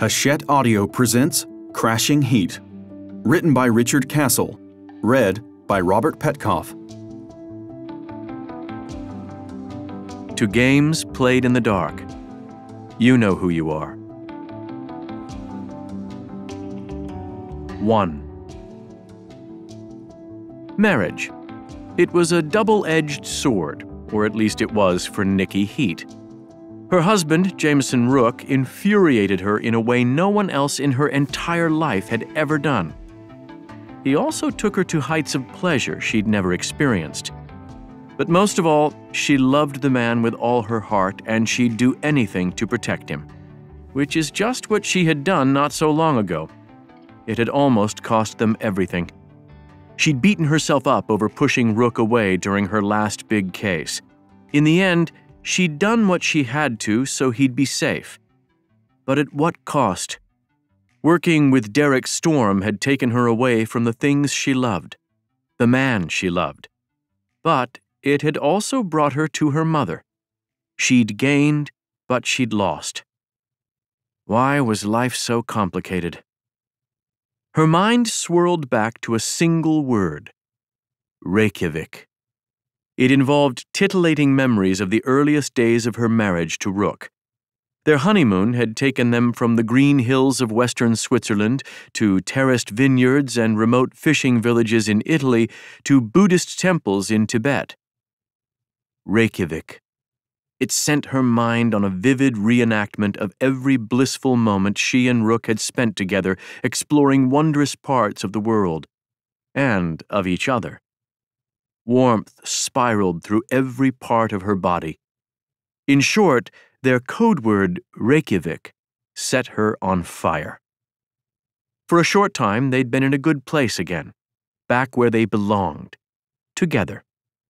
Hachette Audio presents Crashing Heat. Written by Richard Castle. Read by Robert Petkoff. To games played in the dark. You know who you are. 1. Marriage. It was a double-edged sword, or at least it was for Nikki Heat. Her husband, Jameson Rook, infuriated her in a way no one else in her entire life had ever done. He also took her to heights of pleasure she'd never experienced. But most of all, she loved the man with all her heart, and she'd do anything to protect him. Which is just what she had done not so long ago. It had almost cost them everything. She'd beaten herself up over pushing Rook away during her last big case. In the end, she'd done what she had to so he'd be safe. But at what cost? Working with Derek Storm had taken her away from the things she loved, the man she loved. But it had also brought her to her mother. She'd gained, but she'd lost. Why was life so complicated? Her mind swirled back to a single word: Reykjavik. It involved titillating memories of the earliest days of her marriage to Rook. Their honeymoon had taken them from the green hills of western Switzerland to terraced vineyards and remote fishing villages in Italy to Buddhist temples in Tibet. Reykjavik. It sent her mind on a vivid reenactment of every blissful moment she and Rook had spent together exploring wondrous parts of the world and of each other. Warmth spiraled through every part of her body. In short, their code word, Reykjavik, set her on fire. For a short time, they'd been in a good place again, back where they belonged, together.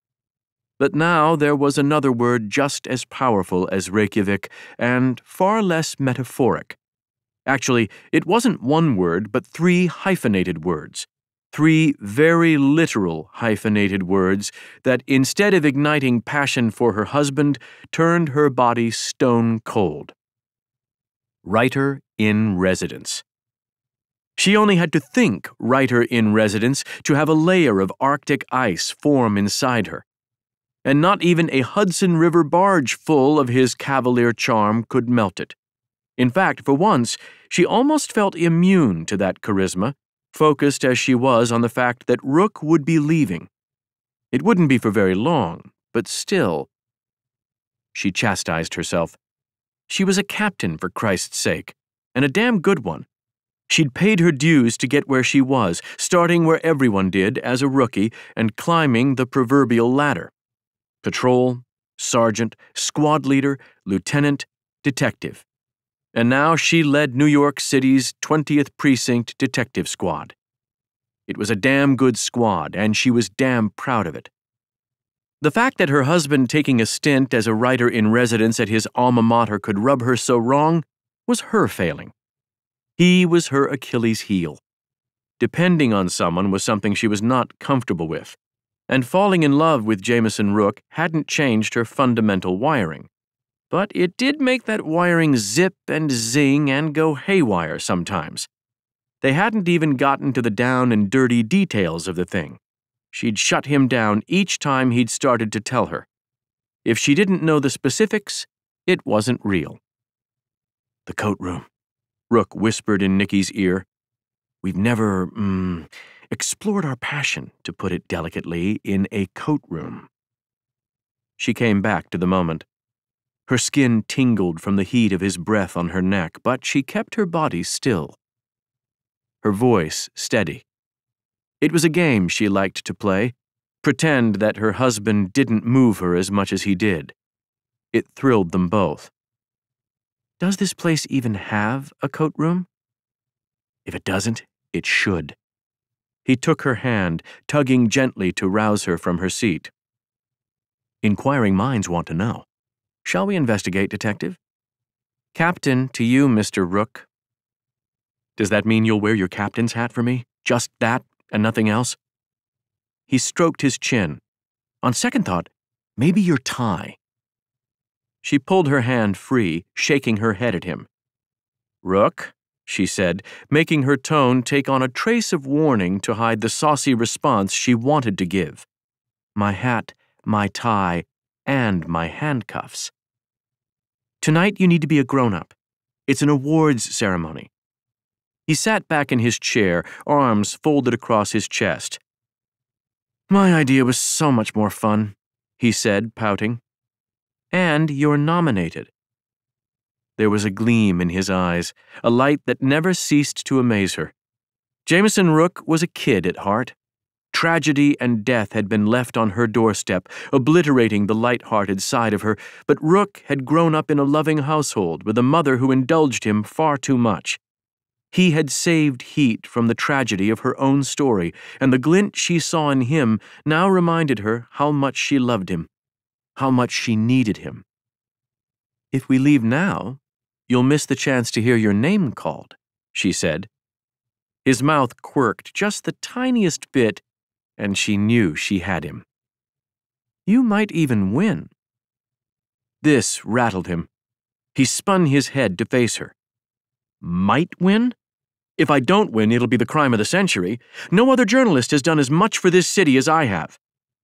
But now there was another word just as powerful as Reykjavik and far less metaphoric. Actually, it wasn't one word, but 3 hyphenated words. 3 very literal hyphenated words that, instead of igniting passion for her husband, turned her body stone cold. Writer in residence. She only had to think writer in residence to have a layer of Arctic ice form inside her. And not even a Hudson River barge full of his cavalier charm could melt it. In fact, for once, she almost felt immune to that charisma, focused as she was on the fact that Rook would be leaving. It wouldn't be for very long, but still. She chastised herself. She was a captain, for Christ's sake, and a damn good one. She'd paid her dues to get where she was, starting where everyone did as a rookie and climbing the proverbial ladder. Patrol, sergeant, squad leader, lieutenant, detective. And now she led New York City's 20th Precinct Detective Squad. It was a damn good squad, and she was damn proud of it. The fact that her husband taking a stint as a writer in residence at his alma mater could rub her so wrong was her failing. He was her Achilles heel. Depending on someone was something she was not comfortable with, and falling in love with Jameson Rook hadn't changed her fundamental wiring. But it did make that wiring zip and zing and go haywire sometimes. They hadn't even gotten to the down and dirty details of the thing. She'd shut him down each time he'd started to tell her. If she didn't know the specifics, it wasn't real. The coat room, Rook whispered in Nikki's ear. We've never, explored our passion, to put it delicately, in a coat room. She came back to the moment. Her skin tingled from the heat of his breath on her neck, but she kept her body still. Her voice steady. It was a game she liked to play, pretend that her husband didn't move her as much as he did. It thrilled them both. Does this place even have a coat room? If it doesn't, it should. He took her hand, tugging gently to rouse her from her seat. Inquiring minds want to know. Shall we investigate, Detective? Captain to you, Mr. Rook. Does that mean you'll wear your captain's hat for me? Just that, and nothing else? He stroked his chin. On second thought, maybe your tie. She pulled her hand free, shaking her head at him. Rook, she said, making her tone take on a trace of warning to hide the saucy response she wanted to give. My hat, my tie, and my handcuffs. Tonight you need to be a grown-up. It's an awards ceremony. He sat back in his chair, arms folded across his chest. My idea was so much more fun, he said, pouting. And you're nominated. There was a gleam in his eyes, a light that never ceased to amaze her. Jameson Rook was a kid at heart. Tragedy and death had been left on her doorstep, obliterating the light-hearted side of her, but Rook had grown up in a loving household with a mother who indulged him far too much. He had saved Heat from the tragedy of her own story, and the glint she saw in him now reminded her how much she loved him, how much she needed him. If we leave now, you'll miss the chance to hear your name called, she said. His mouth quirked just the tiniest bit, and she knew she had him. You might even win. This rattled him. He spun his head to face her. Might win? If I don't win, it'll be the crime of the century. No other journalist has done as much for this city as I have.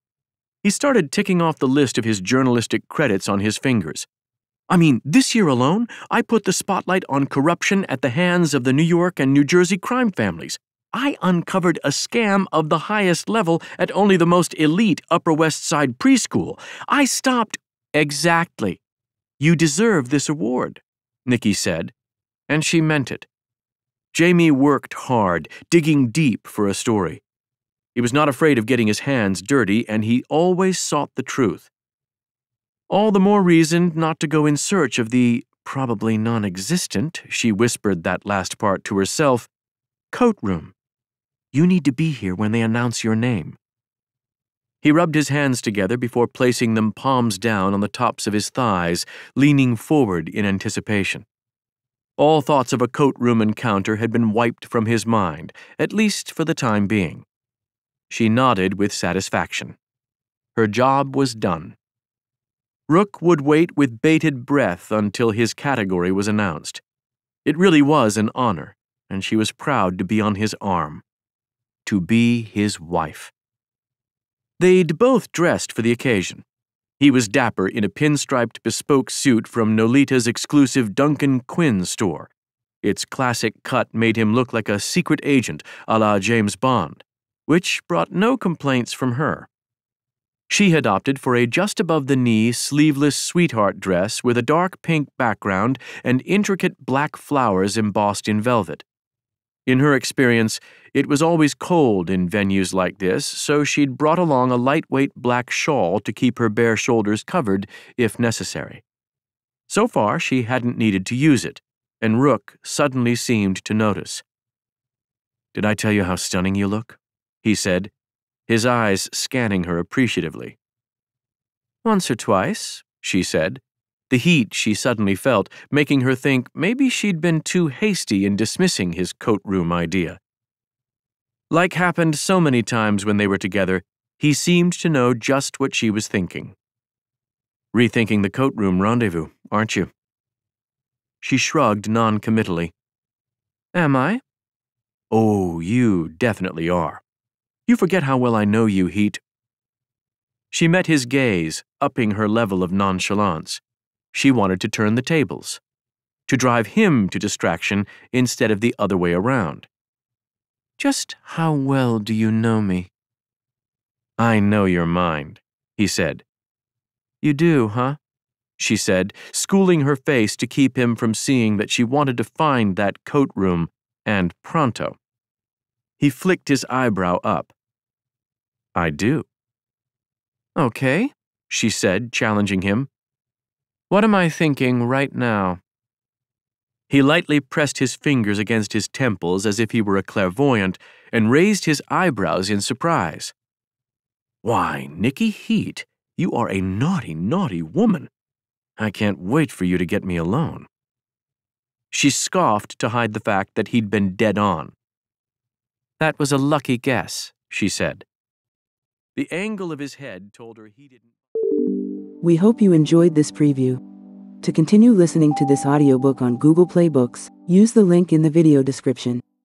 He started ticking off the list of his journalistic credits on his fingers. I mean, this year alone, I put the spotlight on corruption at the hands of the New York and New Jersey crime families. I uncovered a scam of the highest level at only the most elite Upper West Side preschool. I stopped. Exactly. You deserve this award, Nikki said, and she meant it. Jamie worked hard, digging deep for a story. He was not afraid of getting his hands dirty, and he always sought the truth. All the more reason not to go in search of the probably non-existent, she whispered that last part to herself, coat room. You need to be here when they announce your name. He rubbed his hands together before placing them palms down on the tops of his thighs, leaning forward in anticipation. All thoughts of a coat room encounter had been wiped from his mind, at least for the time being. She nodded with satisfaction. Her job was done. Rook would wait with bated breath until his category was announced. It really was an honor, and she was proud to be on his arm. To be his wife. They'd both dressed for the occasion. He was dapper in a pinstriped bespoke suit from Nolita's exclusive Duncan Quinn store. Its classic cut made him look like a secret agent a la James Bond, which brought no complaints from her. She had opted for a just-above-the-knee, sleeveless sweetheart dress with a dark pink background and intricate black flowers embossed in velvet. In her experience, it was always cold in venues like this, so she'd brought along a lightweight black shawl to keep her bare shoulders covered if necessary. So far, she hadn't needed to use it, and Rook suddenly seemed to notice. "Did I tell you how stunning you look?" he said, his eyes scanning her appreciatively. "Once or twice," she said, the heat she suddenly felt making her think maybe she'd been too hasty in dismissing his coat room idea. Like happened so many times when they were together, he seemed to know just what she was thinking. "Rethinking the coat room rendezvous, aren't you?" She shrugged non-committally. "Am I?" "Oh, you definitely are. You forget how well I know you, Heat." She met his gaze, upping her level of nonchalance. She wanted to turn the tables, to drive him to distraction instead of the other way around. "Just how well do you know me?" "I know your mind," he said. "You do, huh?" she said, schooling her face to keep him from seeing that she wanted to find that coat room, and pronto. He flicked his eyebrow up. "I do." "Okay," she said, challenging him. "What am I thinking right now?" He lightly pressed his fingers against his temples as if he were a clairvoyant and raised his eyebrows in surprise. "Why, Nikki Heat, you are a naughty, naughty woman. I can't wait for you to get me alone." She scoffed to hide the fact that he'd been dead on. "That was a lucky guess," she said. The angle of his head told her he didn't. We hope you enjoyed this preview. To continue listening to this audiobook on Google Play Books, Use the link in the video description.